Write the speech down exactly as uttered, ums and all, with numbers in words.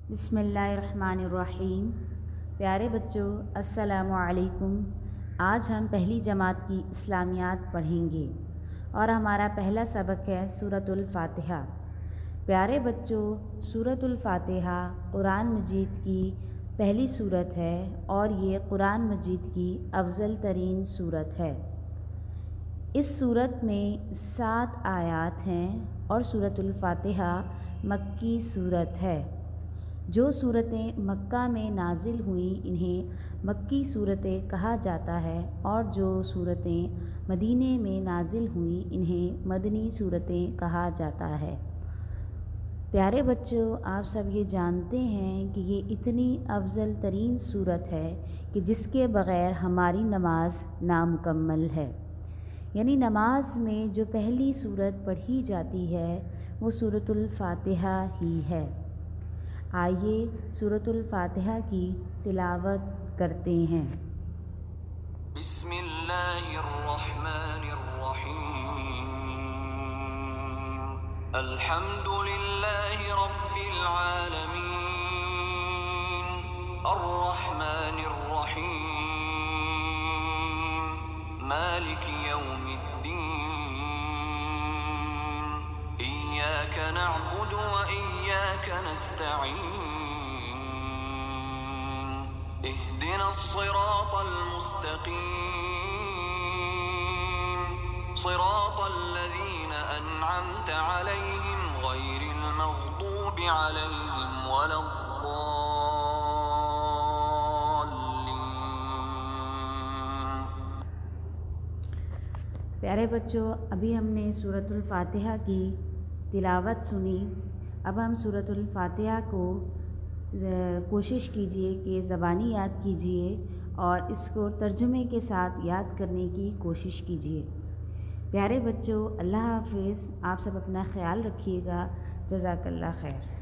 बिस्मिल्लाहिर्रहमानिर्रहीम। प्यारे बच्चों, अस्सलामु अलैकुम। आज हम पहली जमात की इस्लामियात पढ़ेंगे और हमारा पहला सबक है सूरतुल फातिहा। प्यारे बच्चों, सूरतुल फातिहा कुरान मजीद की पहली सूरत है और ये कुरान मजीद की अफजल तरीन सूरत है। इस सूरत में सात आयात हैं और सूरतुल फातिहा मक्की सूरत है। जो सूरतें मक्का में नाजिल हुई इन्हें मक्की सूरतें कहा जाता है और जो सूरतें मदीने में नाजिल हुई इन्हें मदनी सूरतें कहा जाता है। प्यारे बच्चों, आप सब ये जानते हैं कि ये इतनी अफजल तरीन सूरत है कि जिसके बग़ैर हमारी नमाज नामुकम्मल है। यानी नमाज में जो पहली सूरत पढ़ी जाती है वो सूरतुल फातिहा ही है। आइए सूरतुल फातिहा की तिलावत करते हैं। बिस्मिल्लाहिर्रहमानिर्रहीम। अल्हम्दुलिल्लाहि रब्बिल आलमीन, अर्रहमानिर्रहीम, मालिकि यौमिद्दीन, इय्याका नअबुदु व इय्याका नस्तईन, इहदिनस सिरातल मुस्तकीम, सिरातल लज़ीना अनअमता अलैहिम गैरिल मग़दूबि अलैहिम वलद्दाल्लीन। प्यारे बच्चों, अभी हमने सूरतुल फातिहा की तिलावत सुनी। अब हम सूरतुल फातिहा को कोशिश कीजिए कि ज़बानी याद कीजिए और इसको तर्जुमे के साथ याद करने की कोशिश कीजिए। प्यारे बच्चों, अल्लाह हाफ़िज़। आप सब अपना ख्याल रखिएगा। जज़ाकल्लाह खैर।